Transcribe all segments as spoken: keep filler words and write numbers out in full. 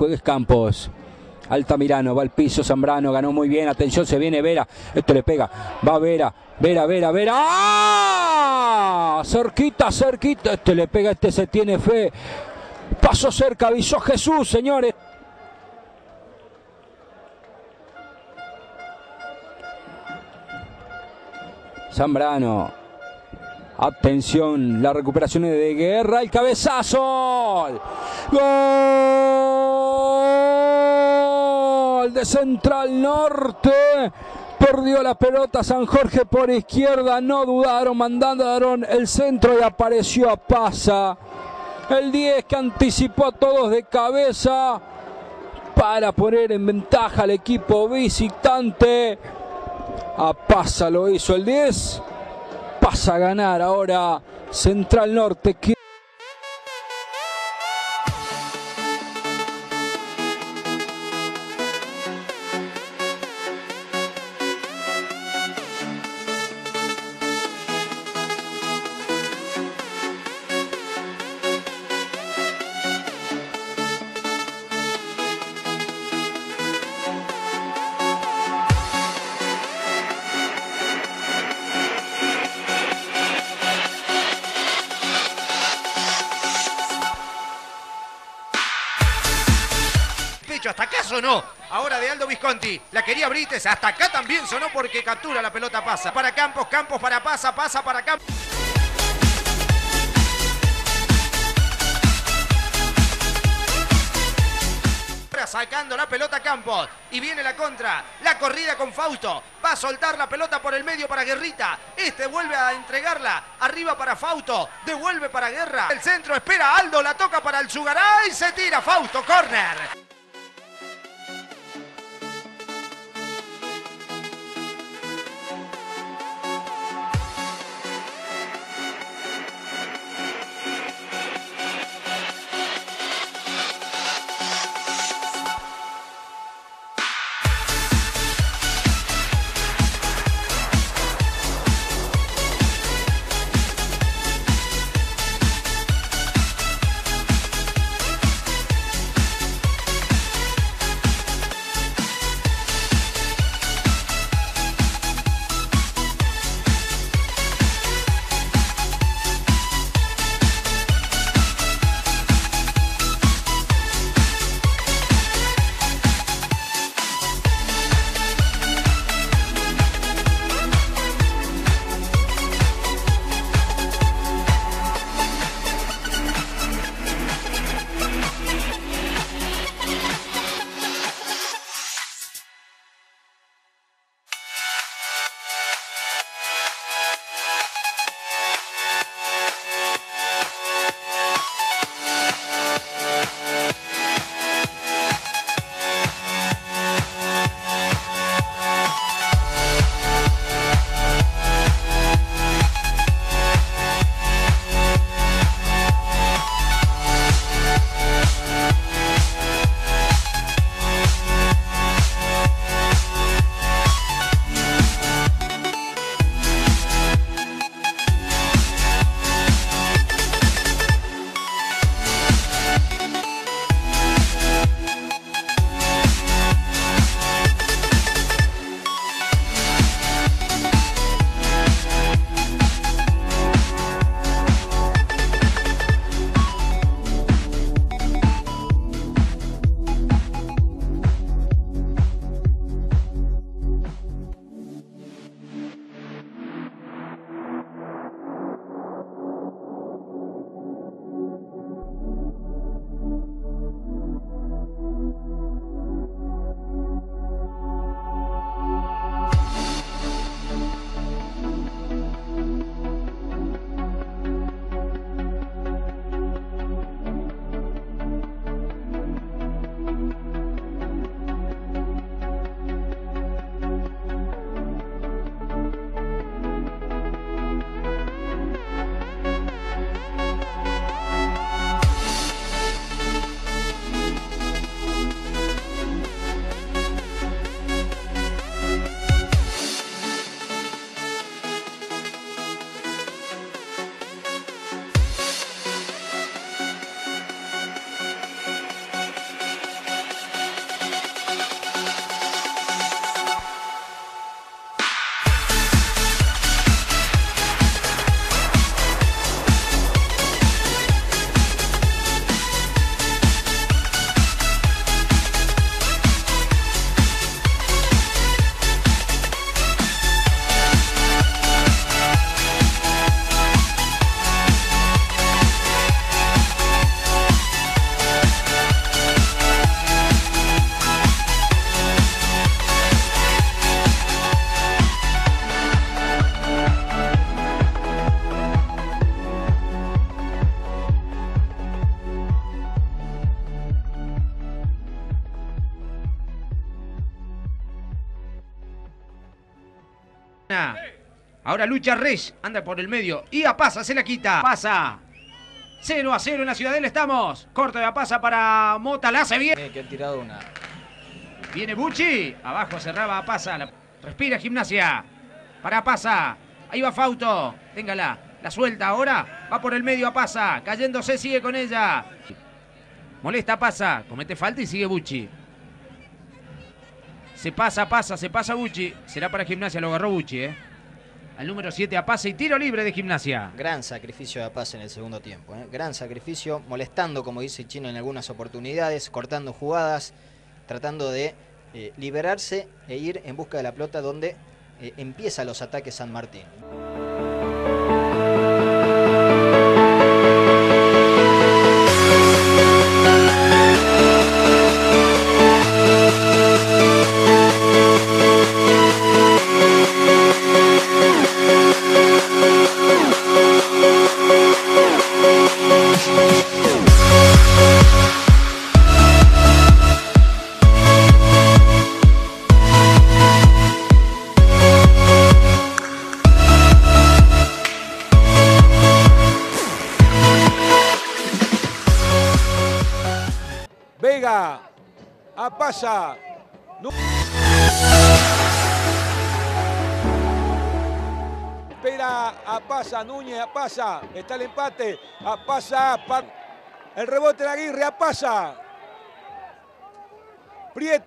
juegues Campos. Altamirano, va al piso, Zambrano, ganó muy bien, atención, se viene Vera, esto le pega, va Vera, Vera, Vera, Vera, ¡ah! Cerquita, cerquita, este le pega, este se tiene fe, pasó cerca, avisó Jesús, señores. Zambrano, atención, la recuperación es de Guerra, el cabezazo, gol de Central Norte, perdió la pelota San Jorge por izquierda, no dudaron, mandaron el centro y apareció a Pasa, el diez que anticipó a todos de cabeza para poner en ventaja al equipo visitante. A Pasa lo hizo el diez, pasa a ganar ahora Central Norte. Hasta acá sonó, ahora de Aldo Visconti, la quería Brites, hasta acá también sonó porque captura la pelota, Pasa para Campos, Campos para Pasa, Pasa para Campos. Ahora sacando la pelota Campos y viene la contra, la corrida con Fausto, va a soltar la pelota por el medio para Guerrita, este vuelve a entregarla, arriba para Fausto, devuelve para Guerra, el centro espera Aldo, la toca para el Zugaray, se tira Fausto, córner. Ahora lucha Reyes, anda por el medio. Y a Pasa, se la quita. Pasa. cero a cero en la Ciudadela estamos. Corta de Pasa para Mota, la hace bien. Eh, que han tirado una. Viene Bucci. Abajo cerraba a Pasa. La... Respira Gimnasia. Para Pasa. Ahí va Fausto. Téngala. La suelta ahora. Va por el medio a Pasa. Cayéndose, sigue con ella. Molesta a Pasa. Comete falta y sigue Bucci. Se pasa, pasa, se pasa Bucci. Será para Gimnasia, lo agarró Bucci, ¿eh? Al número siete a Pasa y tiro libre de Gimnasia. Gran sacrificio de Pasa en el segundo tiempo, ¿eh? Gran sacrificio, molestando, como dice Chino, en algunas oportunidades, cortando jugadas, tratando de eh, liberarse e ir en busca de la pelota donde eh, empieza los ataques San Martín. Vega, a Pasa. Espera a Pasa, Núñez a Pasa. Está el empate. A Pasa. El rebote de Aguirre a Pasa. Prieto.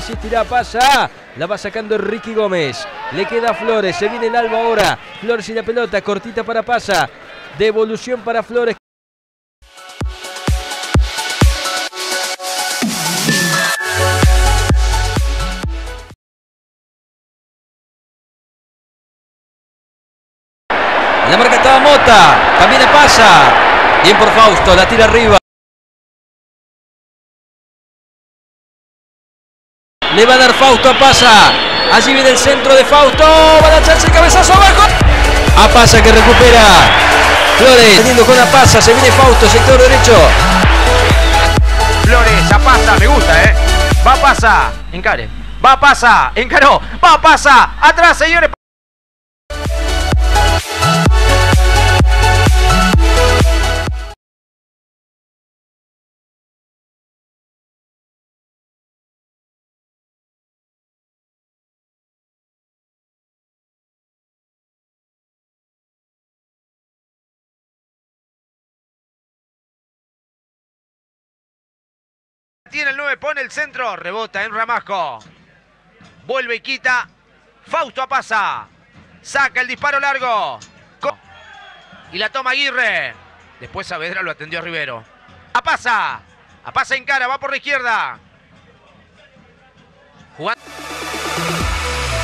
insistirá, pasa. La va sacando Ricky Gómez. Le queda a Flores. Se viene el Alba ahora. Flores y la pelota. Cortita para Pasa. Devolución para Flores. La marca estaba Mota. También a Pasa. Bien por Fausto. La tira arriba. Le va a dar Fausto a Pasa. Allí viene el centro de Fausto. Va a la chance, cabezazo abajo. A Pasa que recupera. Flores teniendo con a Pasa. Se viene Fausto, sector derecho. Flores, a Pasa, me gusta, ¿eh? Va Pasa. Encare. Va Pasa. Encaró. Va Pasa. Atrás, señores. Tiene el nueve, pone el centro, rebota en Ramasco. Vuelve y quita. Fausto a Pasa. Saca el disparo largo. Y la toma Aguirre. Después Saavedra lo atendió a Rivero. A Pasa. A Pasa en cara, va por la izquierda. Jugando.